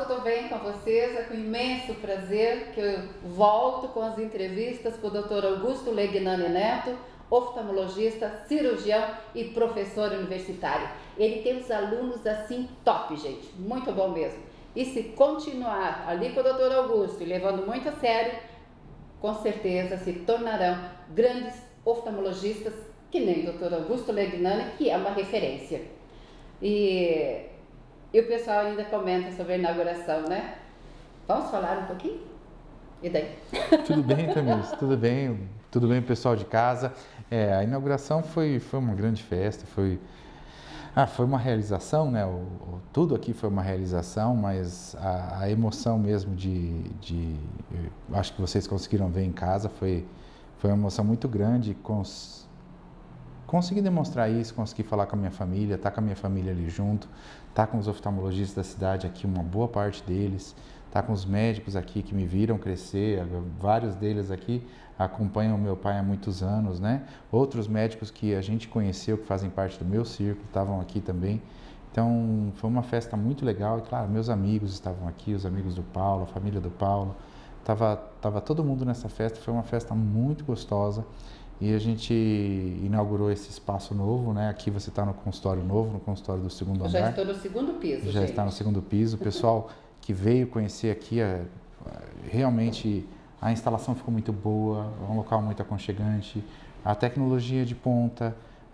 tudo bem com vocês? É com imenso prazer que eu volto com as entrevistas com o Dr. Augusto Legnani Neto, oftalmologista, cirurgião e professor universitário. Ele tem os alunos assim top, gente, muito bom mesmo. E se continuar ali com o Dr. Augusto e levando muito a sério, com certeza se tornarão grandes oftalmologistas, que nem o Dr. Augusto Legnani, que é uma referência. E o pessoal ainda comenta sobre a inauguração, né? Vamos falar um pouquinho? E daí? Tudo bem, Tamires? Tudo bem, pessoal de casa. A inauguração foi uma grande festa, foi uma realização, né? Tudo aqui foi uma realização, mas a emoção mesmo acho que vocês conseguiram ver em casa, foi uma emoção muito grande. Consegui demonstrar isso, consegui falar com a minha família, estar com a minha família ali junto, estar com os oftalmologistas da cidade aqui, uma boa parte deles, estar com os médicos aqui que me viram crescer, vários deles aqui acompanham o meu pai há muitos anos, né? Outros médicos que a gente conheceu, que fazem parte do meu círculo, estavam aqui também. Então, foi uma festa muito legal e, claro, meus amigos estavam aqui, os amigos do Paulo, a família do Paulo, tava todo mundo nessa festa, foi uma festa muito gostosa. E a gente inaugurou esse espaço novo, né? Aqui você está no consultório novo, no consultório do segundo andar. Já estou no segundo piso, Já está no segundo piso. O pessoal que veio conhecer aqui, realmente a instalação ficou muito boa, é um local muito aconchegante, a tecnologia de ponta,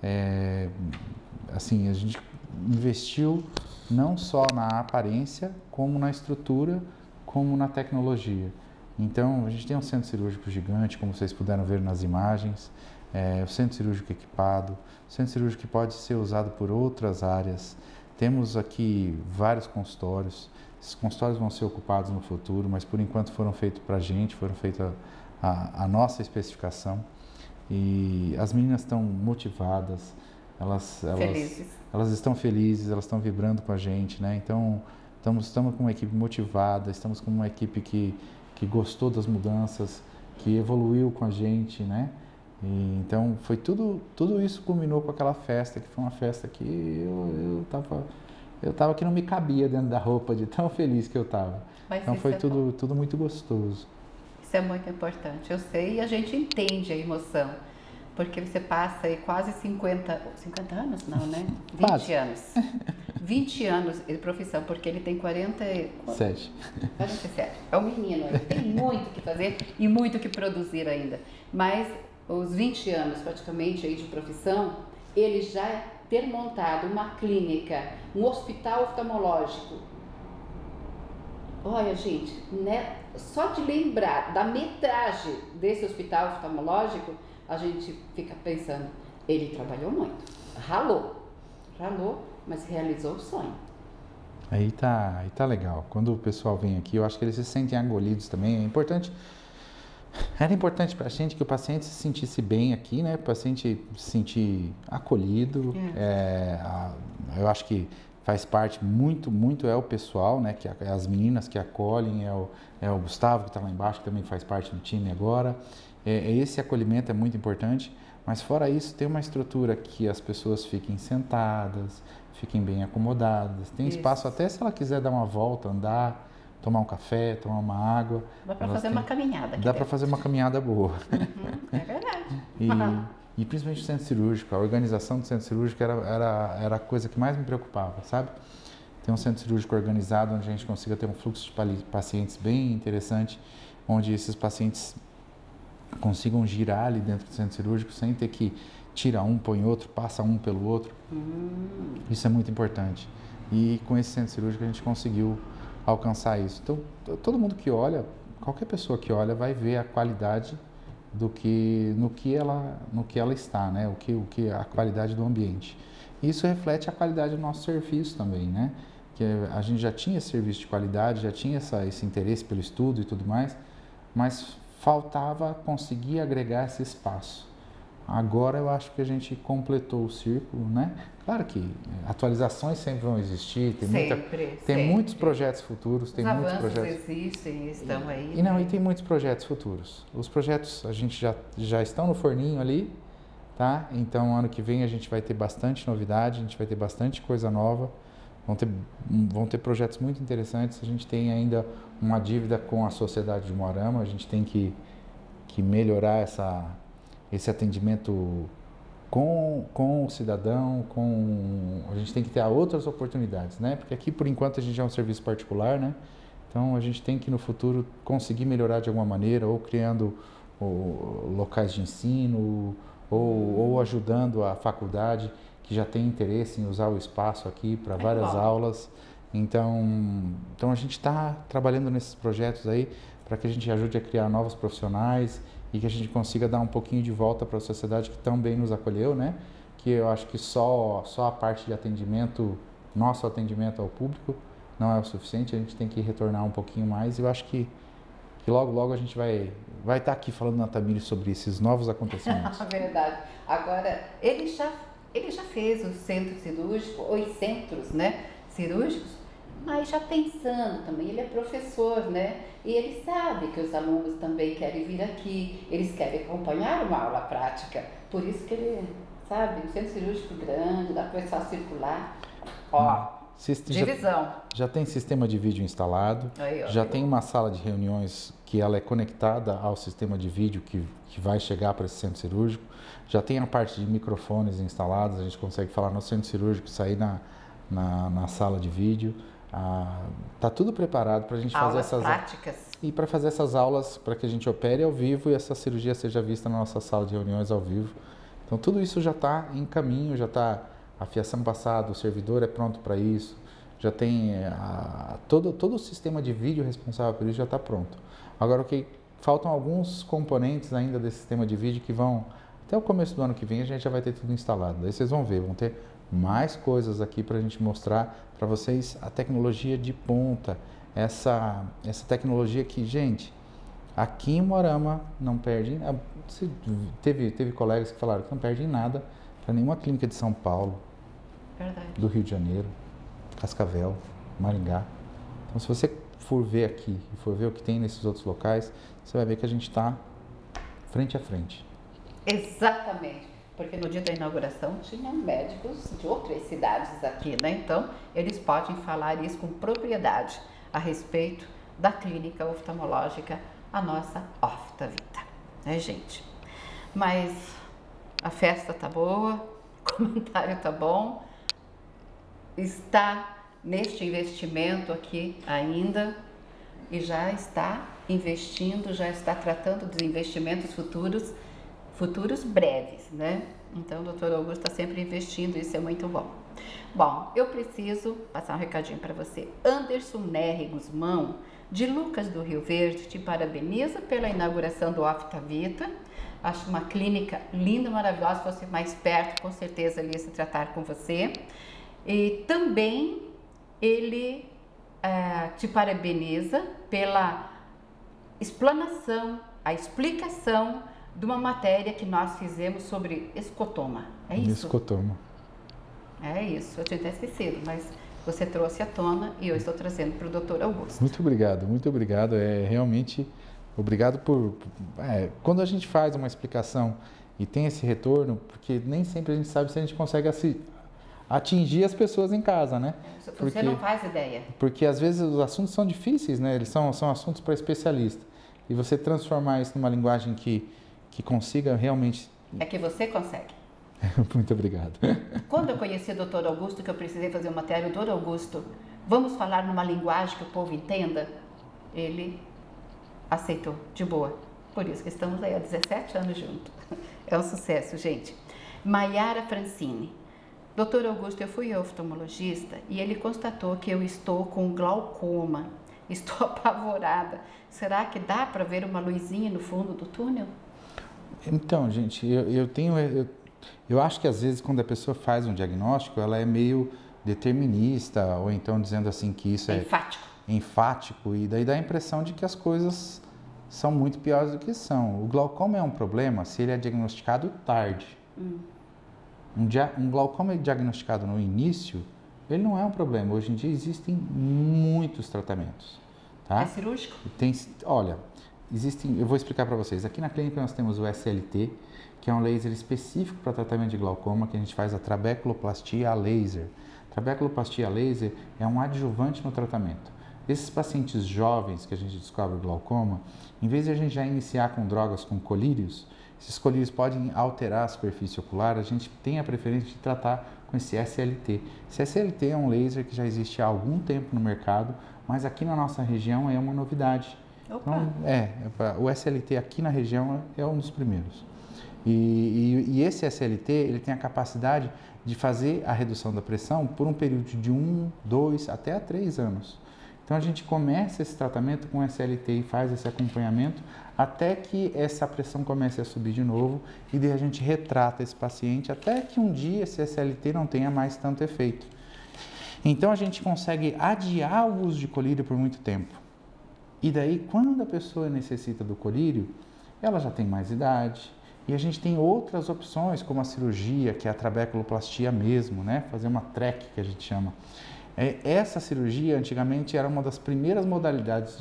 assim, a gente investiu não só na aparência, como na estrutura, como na tecnologia. Então, a gente tem um centro cirúrgico gigante, como vocês puderam ver nas imagens, o centro cirúrgico equipado, centro cirúrgico que pode ser usado por outras áreas. Temos aqui vários consultórios, esses consultórios vão ser ocupados no futuro, mas por enquanto foram feitos para a gente, foram feitos a nossa especificação. E as meninas estão motivadas, elas estão felizes, elas estão vibrando com a gente, né? Então, estamos com uma equipe motivada, estamos com uma equipe que gostou das mudanças, que evoluiu com a gente, né? E, então, foi tudo isso culminou com aquela festa, que foi uma festa que eu tava que não me cabia dentro da roupa de tão feliz que eu tava. Mas então, foi tudo muito gostoso. Isso é muito importante, eu sei, e a gente entende a emoção, porque você passa aí quase 50 anos, não, né? 20 anos. 20 anos de profissão, porque ele tem 47. É um menino, ele tem muito o que fazer e muito o que produzir ainda. Mas os 20 anos praticamente aí de profissão, ele já ter montado uma clínica, um hospital oftalmológico. Olha, gente, né? Só de lembrar da metragem desse hospital oftalmológico, a gente fica pensando, ele trabalhou muito, ralou, mas realizou o sonho. Aí tá legal. Quando o pessoal vem aqui, eu acho que eles se sentem acolhidos também. Era importante para a gente que o paciente se sentisse bem aqui, né? O paciente se sentir acolhido. Eu acho que faz parte muito é o pessoal, né? Que as meninas que acolhem, é o Gustavo que está lá embaixo, que também faz parte do time agora. Esse acolhimento é muito importante. Mas fora isso, tem uma estrutura que as pessoas fiquem sentadas, fiquem bem acomodadas. Tem espaço até se ela quiser dar uma volta, andar, tomar um café, tomar uma água. Dá para fazer uma caminhada. Dá para fazer uma caminhada boa. É verdade. E principalmente o centro cirúrgico, a organização do centro cirúrgico era a coisa que mais me preocupava, sabe? Tem um centro cirúrgico organizado onde a gente consiga ter um fluxo de pacientes bem interessante, onde esses pacientes consigam girar ali dentro do centro cirúrgico sem ter que tirar um, põe outro, passa um pelo outro. Isso é muito importante. E com esse centro cirúrgico a gente conseguiu alcançar isso. Então, todo mundo que olha, qualquer pessoa que olha vai ver a qualidade no que ela está, né? A qualidade do ambiente. Isso reflete a qualidade do nosso serviço também, né? Que a gente já tinha esse serviço de qualidade, já tinha esse interesse pelo estudo e tudo mais, mas faltava conseguir agregar esse espaço. Agora eu acho que a gente completou o círculo, né? Claro que atualizações sempre vão existir, tem muitos projetos futuros, tem muitos projetos existem, estão aí. E tem muitos projetos futuros. Os projetos a gente já estão no forninho ali, tá? Então ano que vem a gente vai ter bastante novidade, a gente vai ter bastante coisa nova vão ter projetos muito interessantes. A gente tem ainda uma dívida com a Sociedade de Moarama, a gente tem que melhorar esse atendimento com o cidadão, a gente tem que ter outras oportunidades, né? Porque aqui, por enquanto, a gente é um serviço particular, né? Então, a gente tem que, no futuro, conseguir melhorar de alguma maneira, ou criando locais de ensino, ou ajudando a faculdade que já tem interesse em usar o espaço aqui para várias aulas. Então, a gente está trabalhando nesses projetos aí para que a gente ajude a criar novos profissionais e que a gente consiga dar um pouquinho de volta para a sociedade que tão bem nos acolheu, né? Que eu acho que só a parte de atendimento, nosso atendimento ao público, não é o suficiente, a gente tem que retornar um pouquinho mais. E eu acho que logo a gente vai estar aqui falando na Tamires sobre esses novos acontecimentos. Verdade. Agora, ele já fez o centro cirúrgico, os centros, né, cirúrgicos, mas já pensando também, ele é professor, né? E ele sabe que os alunos também querem vir aqui, eles querem acompanhar uma aula prática. Por isso que ele, sabe, um centro cirúrgico grande, dá para o pessoal circular. Divisão. Já tem sistema de vídeo instalado, já tem uma sala de reuniões que ela é conectada ao sistema de vídeo que vai chegar para esse centro cirúrgico, já tem a parte de microfones instalados, a gente consegue falar no centro cirúrgico, sair na sala de vídeo. Tá tudo preparado para a gente fazer essas práticas. E para fazer essas aulas, para que a gente opere ao vivo e essa cirurgia seja vista na nossa sala de reuniões ao vivo. Então tudo isso já está em caminho, já está a fiação passada, o servidor é pronto para isso, já tem todo o sistema de vídeo responsável por isso já está pronto. Agora faltam alguns componentes ainda desse sistema de vídeo que vão, até o começo do ano que vem a gente já vai ter tudo instalado. Daí vocês vão ver, vão ter mais coisas aqui para a gente mostrar para vocês a tecnologia de ponta, essa tecnologia que, gente, aqui em Moarama não perde, teve colegas que falaram que não perde em nada para nenhuma clínica de São Paulo, verdade, do Rio de Janeiro, Cascavel, Maringá. Então, se você for ver aqui e for ver o que tem nesses outros locais, você vai ver que a gente está frente a frente. Exatamente. Porque no dia da inauguração tinham médicos de outras cidades aqui, né? Então, eles podem falar isso com propriedade a respeito da clínica oftalmológica, a nossa Oftavita, né, gente? Mas a festa tá boa, o comentário tá bom, está neste investimento aqui ainda e já está investindo, já está tratando dos investimentos futuros breves, né? Então, o doutor Augusto está sempre investindo, isso é muito bom. Bom, eu preciso passar um recadinho para você. Anderson Nery Guzmão, de Lucas do Rio Verde, te parabeniza pela inauguração do Oftavita. Acho uma clínica linda, maravilhosa. Se fosse mais perto, com certeza ele ia se tratar com você. E também ele te parabeniza pela explanação, a explicação de uma matéria que nós fizemos sobre escotoma. É isso? Escotoma. É isso, eu tinha até esquecido, mas você trouxe à tona e eu estou trazendo para o doutor Augusto. Muito obrigado. Realmente, obrigado por... quando a gente faz uma explicação e tem esse retorno, porque nem sempre a gente sabe se a gente consegue atingir as pessoas em casa, né? Você não faz ideia. Porque às vezes os assuntos são difíceis, né? Eles são assuntos para especialista. E você transformar isso numa linguagem que consiga realmente... É que você consegue. Muito obrigado. Quando eu conheci o doutor Augusto, que eu precisei fazer uma matéria, doutor Augusto, vamos falar numa linguagem que o povo entenda? Ele aceitou, de boa. Por isso que estamos aí há 17 anos juntos. É um sucesso, gente. Maiara Francine. Doutor Augusto, eu fui oftalmologista e ele constatou que eu estou com glaucoma. Estou apavorada. Será que dá para ver uma luzinha no fundo do túnel? Então, gente, eu acho que às vezes quando a pessoa faz um diagnóstico, ela é meio determinista, ou então dizendo assim que isso é enfático, e daí dá a impressão de que as coisas são muito piores do que são. O glaucoma é um problema se ele é diagnosticado tarde. Um glaucoma diagnosticado no início, ele não é um problema. Hoje em dia existem muitos tratamentos. Tá? É cirúrgico? Eu vou explicar para vocês. Aqui na clínica nós temos o SLT, que é um laser específico para tratamento de glaucoma, que a gente faz a trabeculoplastia a laser. Trabeculoplastia laser é um adjuvante no tratamento. Esses pacientes jovens que a gente descobre o glaucoma, em vez de a gente já iniciar com drogas com colírios, esses colírios podem alterar a superfície ocular, a gente tem a preferência de tratar com esse SLT. Esse SLT é um laser que já existe há algum tempo no mercado, mas aqui na nossa região é uma novidade. Então, o SLT aqui na região é um dos primeiros. E esse SLT, ele tem a capacidade de fazer a redução da pressão por um período de 1, 2, até 3 anos. Então, a gente começa esse tratamento com SLT e faz esse acompanhamento até que essa pressão comece a subir de novo e daí a gente retrata esse paciente até que um dia esse SLT não tenha mais tanto efeito. Então, a gente consegue adiar o uso de colírio por muito tempo. E daí, quando a pessoa necessita do colírio, ela já tem mais idade. E a gente tem outras opções, como a cirurgia, que é a trabeculoplastia mesmo, né? Fazer uma TREC, que a gente chama. Essa cirurgia, antigamente, era uma das primeiras modalidades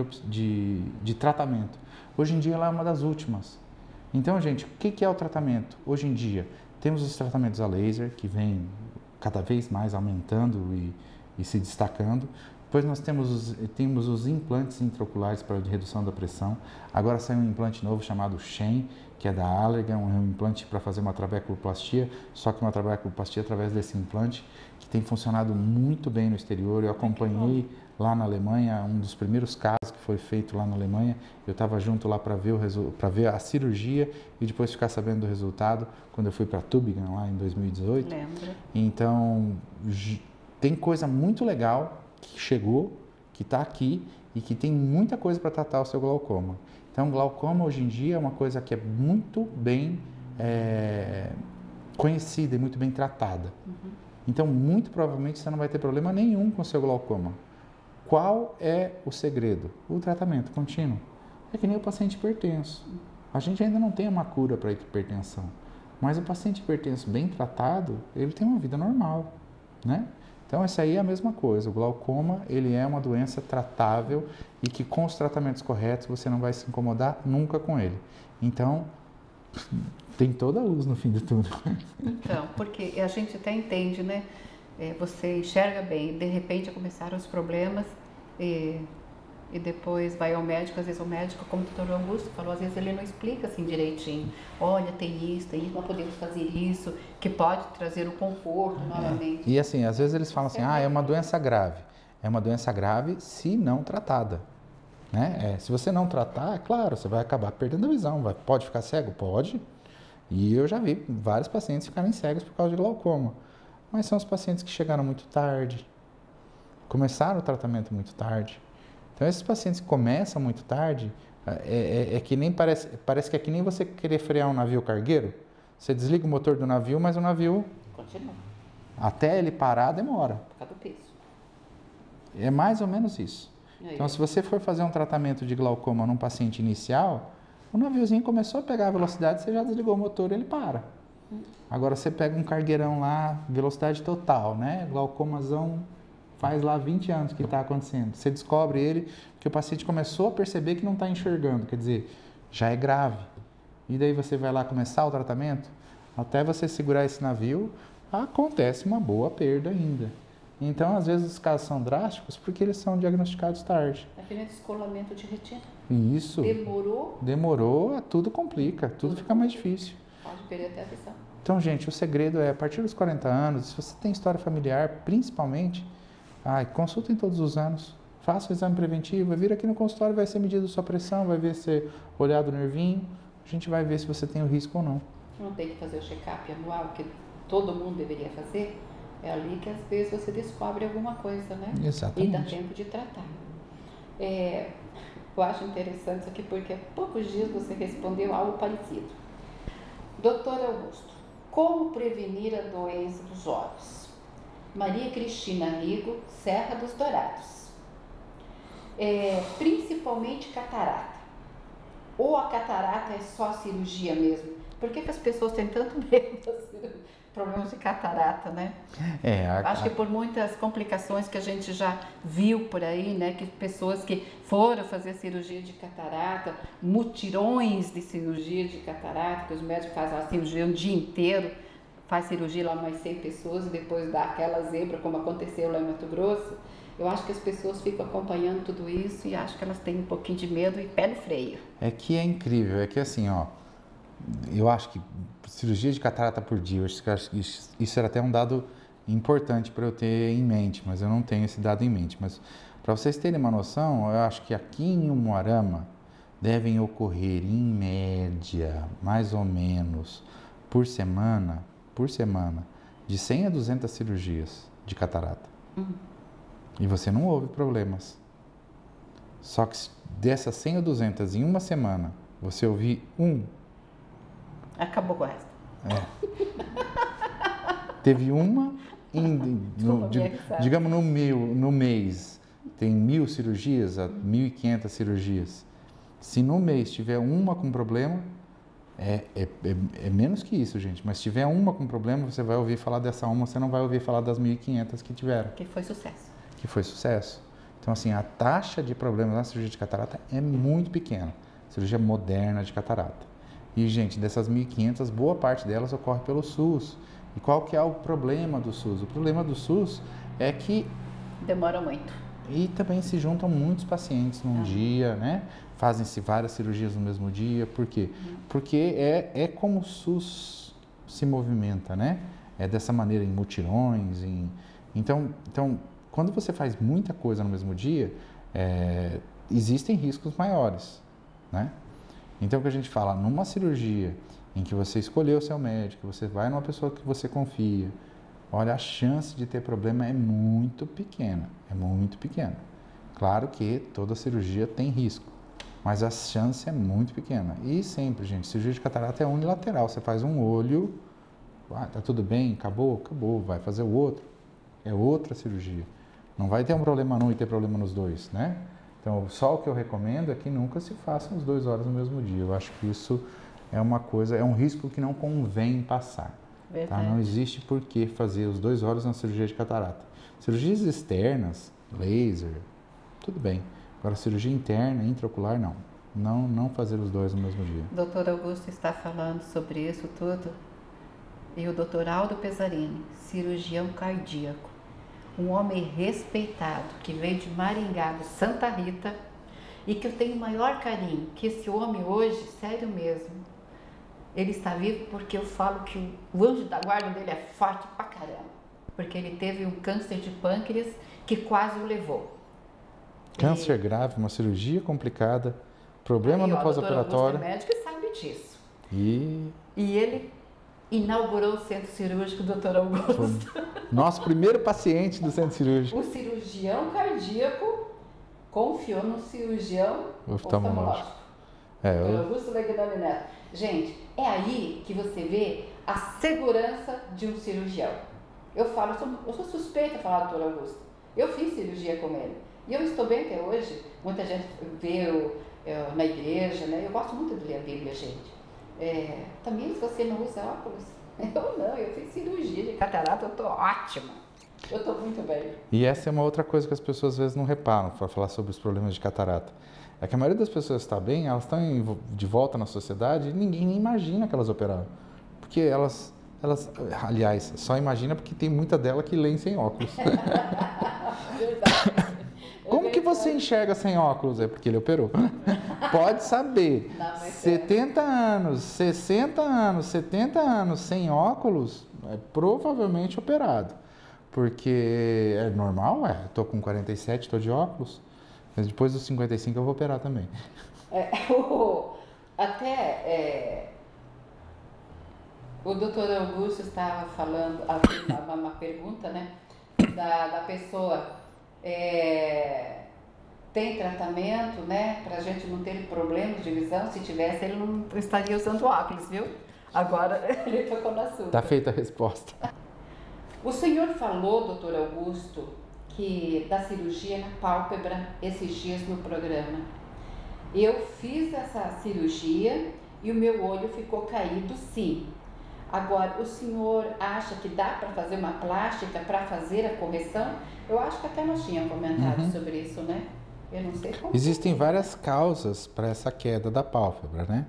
de tratamento. Hoje em dia, ela é uma das últimas. Então, gente, o que é o tratamento? Hoje em dia, temos os tratamentos a laser, que vem cada vez mais aumentando e se destacando. Depois nós temos os implantes intraoculares para redução da pressão. Agora saiu um implante novo chamado Shen, que é da Allergan, um implante para fazer uma trabeculoplastia, só que uma trabeculoplastia através desse implante, que tem funcionado muito bem no exterior. Eu acompanhei lá na Alemanha, um dos primeiros casos que foi feito lá na Alemanha. Eu estava junto lá para ver a cirurgia e depois ficar sabendo do resultado, quando eu fui para Tübingen, lá em 2018. Lembro. Então, tem coisa muito legal que chegou, que está aqui e que tem muita coisa para tratar o seu glaucoma. Então, glaucoma hoje em dia é uma coisa que é muito bem conhecida e muito bem tratada. Uhum. Então, muito provavelmente você não vai ter problema nenhum com o seu glaucoma. Qual é o segredo? O tratamento contínuo. É que nem o paciente hipertenso. A gente ainda não tem uma cura para a hipertensão, mas o paciente hipertenso bem tratado, ele tem uma vida normal, né? Então, essa aí é a mesma coisa. O glaucoma, ele é uma doença tratável e que com os tratamentos corretos você não vai se incomodar nunca com ele. Então, tem toda a luz no fim de tudo. Então, porque a gente até entende, né? Você enxerga bem, de repente começaram os problemas e depois vai ao médico, às vezes o médico, como o doutor Augusto falou, às vezes ele não explica assim direitinho. Olha, tem isso, não podemos fazer isso, que pode trazer o conforto novamente. E assim, às vezes eles falam assim, é uma doença grave. É uma doença grave se não tratada. Né? Se você não tratar, é claro, você vai acabar perdendo a visão. Pode ficar cego? Pode. E eu já vi vários pacientes ficarem cegos por causa de glaucoma. Mas são os pacientes que chegaram muito tarde, começaram o tratamento muito tarde. Então, esses pacientes que começam muito tarde, é que nem parece que é que nem você querer frear um navio cargueiro. Você desliga o motor do navio, mas o navio continua. Até ele parar, demora. Por causa do peso. É mais ou menos isso. Então, se você for fazer um tratamento de glaucoma num paciente inicial, o naviozinho começou a pegar a velocidade, você já desligou o motor e ele para. Agora, você pega um cargueirão lá, velocidade total, né? Glaucomazão, faz lá 20 anos que está acontecendo. Você descobre ele que o paciente começou a perceber que não está enxergando, quer dizer, já é grave. E daí você vai lá começar o tratamento, até você segurar esse navio, acontece uma boa perda ainda. Então, às vezes, os casos são drásticos porque eles são diagnosticados tarde. Aquele descolamento de retina. Isso. Demorou, tudo complica, tudo fica mais difícil. Pode perder até a visão. Então, gente, o segredo é, a partir dos 40 anos, se você tem história familiar, principalmente, consultem todos os anos, faça o exame preventivo, vir aqui no consultório, vai ser medida a sua pressão, vai ver se olhado o nervinho, a gente vai ver se você tem o risco ou não. Não tem que fazer o check-up anual, que todo mundo deveria fazer? É ali que às vezes você descobre alguma coisa, né? Exatamente. E dá tempo de tratar. Eu acho interessante isso aqui porque há poucos dias você respondeu algo parecido. Doutor Augusto, como prevenir a doença dos olhos? Maria Cristina Rigo, Serra dos Dourados. Principalmente catarata. Ou a catarata é só cirurgia mesmo? Por que as pessoas têm tanto medo de problemas de catarata, né? Acho que por muitas complicações que a gente já viu por aí, né? Que pessoas que foram fazer cirurgia de catarata, mutirões de cirurgia de catarata, que os médicos fazem a cirurgia um dia inteiro, faz cirurgia lá mais 100 pessoas e depois dá aquela zebra, como aconteceu lá em Mato Grosso. Eu acho que as pessoas ficam acompanhando tudo isso e acho que elas têm um pouquinho de medo e pé no freio. É que é incrível, é que assim, ó, eu acho que cirurgia de catarata por dia, eu acho que isso era até um dado importante para eu ter em mente, mas eu não tenho esse dado em mente. Mas para vocês terem uma noção, eu acho que aqui em Umuarama devem ocorrer em média, mais ou menos, por semana, de 100 a 200 cirurgias de catarata. E você não ouve problemas. Só que dessas 100 ou 200 em uma semana, você ouvir Acabou com o resto. Teve uma, digamos no mês, tem 1.000 cirurgias, 1.500 cirurgias. Se no mês tiver uma com problema, é menos que isso, gente. Mas se tiver uma com problema, você vai ouvir falar dessa uma, você não vai ouvir falar das 1.500 que tiveram. Que foi sucesso. Que foi sucesso. Então, assim, a taxa de problemas na cirurgia de catarata é muito pequena. Cirurgia moderna de catarata. E, gente, dessas 1.500, boa parte delas ocorre pelo SUS. E qual que é o problema do SUS? O problema do SUS é que... demora muito. E também se juntam muitos pacientes num dia, né? Fazem-se várias cirurgias no mesmo dia. Por quê? Porque é como o SUS se movimenta, né? É dessa maneira, em mutirões, Então, quando você faz muita coisa no mesmo dia, existem riscos maiores, né? Então, o que a gente fala, numa cirurgia em que você escolheu o seu médico, você vai numa pessoa que você confia, olha, a chance de ter problema é muito pequena, Claro que toda cirurgia tem risco, mas a chance é muito pequena. E sempre, gente, cirurgia de catarata é unilateral, você faz um olho, tá tudo bem, acabou, vai fazer o outro, é outra cirurgia. Não vai ter um problema num e ter problema nos dois, né? Então, só o que eu recomendo é que nunca se façam os 2 horas no mesmo dia. Eu acho que isso é uma coisa, é um risco que não convém passar. Tá? Não existe por que fazer os 2 horas na cirurgia de catarata. Cirurgias externas, laser, tudo bem. Agora, cirurgia interna, intraocular, não. Não fazer os 2 no mesmo dia. O doutor Augusto está falando sobre isso tudo. E o doutor Aldo Pesarini, cirurgião cardíaco. Um homem respeitado, que veio de Maringá, de Santa Rita, e que eu tenho o maior carinho, que esse homem hoje, sério mesmo, ele está vivo porque eu falo que o anjo da guarda dele é forte pra caramba, porque ele teve um câncer de pâncreas que quase o levou. Câncer grave, uma cirurgia complicada, problema no pós-operatório. O médico sabe disso. E ele inaugurou o centro cirúrgico do Dr. Augusto. Nosso primeiro paciente do centro cirúrgico. O cirurgião cardíaco confiou no cirurgião oftalmológico. Dr. Augusto Legnani Neto. Gente, é aí que você vê a segurança de um cirurgião. Eu sou suspeita a falar do Dr. Augusto. Eu fiz cirurgia com ele. E eu estou bem até hoje. Muita gente vê eu na igreja, né? Eu gosto muito de ler a Bíblia, gente. Também se você não usa óculos, eu fiz cirurgia de catarata, eu tô ótima, eu tô muito bem. E essa é uma outra coisa que as pessoas às vezes não reparam para falar sobre os problemas de catarata. É que a maioria das pessoas está bem, elas estão de volta na sociedade e ninguém nem imagina que elas operaram. Porque elas, aliás, só imagina porque tem muita dela que lê sem óculos. Verdade. Como que você enxerga sem óculos? É porque ele operou. Pode saber. 70 anos, 60 anos, 70 anos sem óculos, é provavelmente operado. Porque é normal, estou com 47, estou de óculos. Mas depois dos 55 eu vou operar também. O doutor Augusto estava falando, uma pergunta, né? Da pessoa... tem tratamento, né, pra gente não ter problemas de visão. Se tivesse, ele não estaria usando óculos, viu? Agora ele tocou no assunto. Tá feita a resposta. O senhor falou, doutor Augusto, que da cirurgia na pálpebra esses dias no programa. Eu fiz essa cirurgia e o meu olho ficou caído, sim. Agora, o senhor acha que dá para fazer uma plástica para fazer a correção? Eu acho que até nós tínhamos comentado sobre isso, né? Eu não sei como. Existem várias causas para essa queda da pálpebra, né?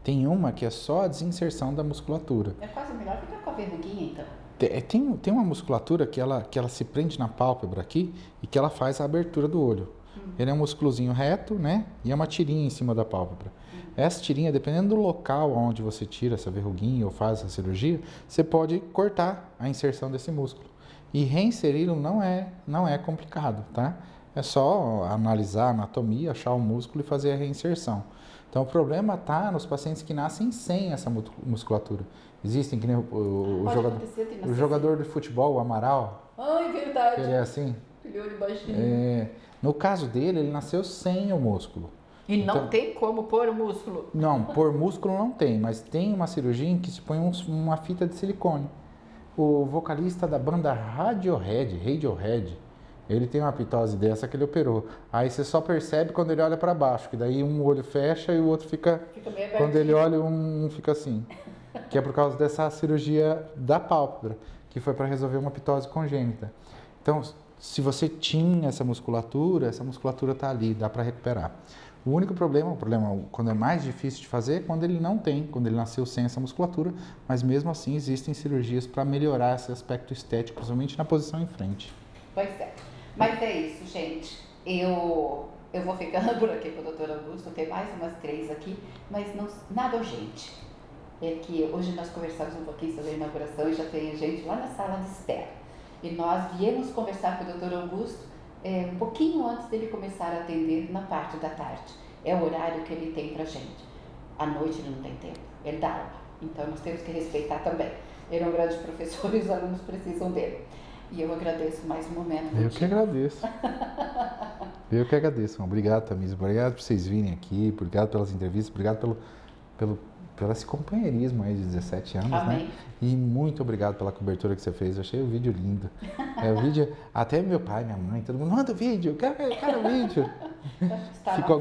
Tem uma que é só a desinserção da musculatura. É quase melhor ficar com a verruguinha, então. Tem uma musculatura que ela se prende na pálpebra aqui e que ela faz a abertura do olho. Ele é um músculozinho reto, né? E é uma tirinha em cima da pálpebra. Essa tirinha, dependendo do local onde você tira essa verruguinha ou faz essa cirurgia, você pode cortar a inserção desse músculo. E reinseri-lo não é complicado, tá? É só analisar a anatomia, achar o músculo e fazer a reinserção. Então, o problema está nos pacientes que nascem sem essa musculatura. Existem, que nem o jogador de futebol, o Amaral. Ai, verdade. Ele é assim? Ele olho baixinho. No caso dele, ele nasceu sem o músculo. E então, não tem como pôr o músculo? Não, pôr músculo não tem, mas tem uma cirurgia em que se põe uma fita de silicone. O vocalista da banda Radiohead, ele tem uma pitose dessa que ele operou. Aí você só percebe quando ele olha para baixo, que daí um olho fecha e o outro fica meio aberto. Quando ele olha, um fica assim. Que é por causa dessa cirurgia da pálpebra, que foi para resolver uma pitose congênita. Então, se você tinha essa musculatura está ali, dá para recuperar. O único problema quando é mais difícil de fazer, é quando ele não tem, quando ele nasceu sem essa musculatura, mas mesmo assim existem cirurgias para melhorar esse aspecto estético, principalmente na posição em frente. Pois é. Mas é isso, gente. Eu vou ficando por aqui com o Dr. Augusto, tem mais umas 3 aqui, mas não, nada urgente. É que hoje nós conversamos um pouquinho sobre a inauguração e já tem gente lá na sala de espera. E nós viemos conversar com o Dr. Augusto um pouquinho antes dele começar a atender na parte da tarde. É o horário que ele tem pra gente. À noite ele não tem tempo, ele dá aula. Então nós temos que respeitar também. Ele é um grande professor e os alunos precisam dele. E eu agradeço mais um momento. Eu que agradeço. Eu que agradeço. Obrigado, Tamisa. Obrigado por vocês virem aqui. Obrigado pelas entrevistas. Obrigado pelo esse companheirismo aí de 17 anos, Amém. Né? E muito obrigado pela cobertura que você fez. Eu achei o vídeo lindo. O vídeo, até meu pai, minha mãe, todo mundo, manda vídeo, quero vídeo. Ficou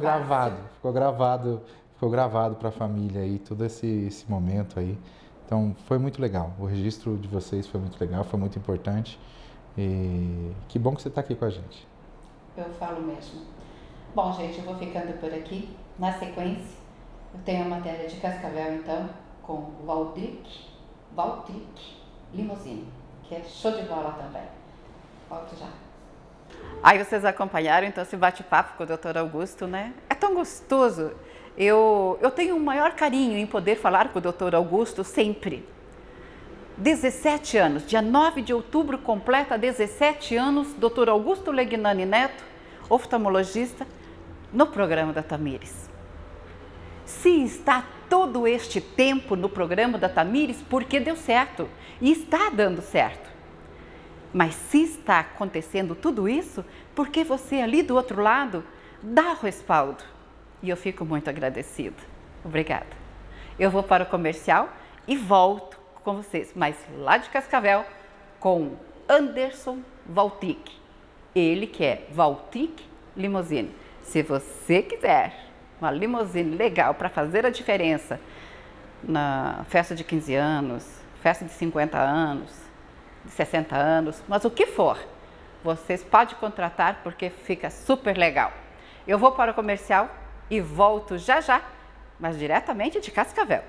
gravado para a família aí, todo esse momento aí. Então, foi muito legal. O registro de vocês foi muito legal, foi muito importante. E que bom que você está aqui com a gente. Eu falo mesmo. Bom, gente, eu vou ficando por aqui. Na sequência, eu tenho a matéria de Cascavel, então, com Valtric Limousine, que é show de bola também. Volto já. Aí vocês acompanharam, então, esse bate-papo com o Dr. Augusto, né? É tão gostoso. Eu tenho um maior carinho em poder falar com o Dr. Augusto sempre. 17 anos, dia 9 de outubro completa 17 anos, Dr. Augusto Legnani Neto, oftalmologista, no programa da Tamires. Se está todo este tempo no programa da Tamires, porque deu certo e está dando certo. Mas se está acontecendo tudo isso, porque você ali do outro lado dá o respaldo. E eu fico muito agradecida. Obrigada. Eu vou para o comercial e volto com vocês, mas lá de Cascavel, com Anderson Valtric. Ele que é Valtric Limousine. Se você quiser uma limusine legal para fazer a diferença na festa de 15 anos, festa de 50 anos, de 60 anos, mas o que for, vocês podem contratar porque fica super legal. Eu vou para o comercial e volto já já, mas diretamente de Cascavel.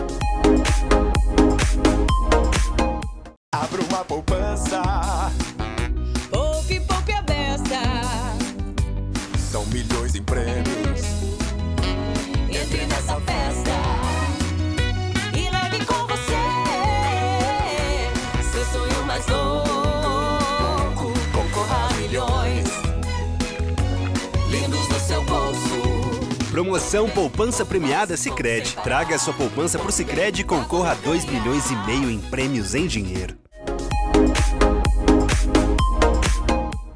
Abra uma poupança. Poupe, poupe a beça. São milhões em prêmios. Entre nessa festa e leve com você seu sonho mais louco. Concorra a milhões lindos no seu bolso. Promoção Poupança Premiada Sicredi. Traga a sua poupança pro Sicredi e concorra a 2,5 milhões em prêmios em dinheiro.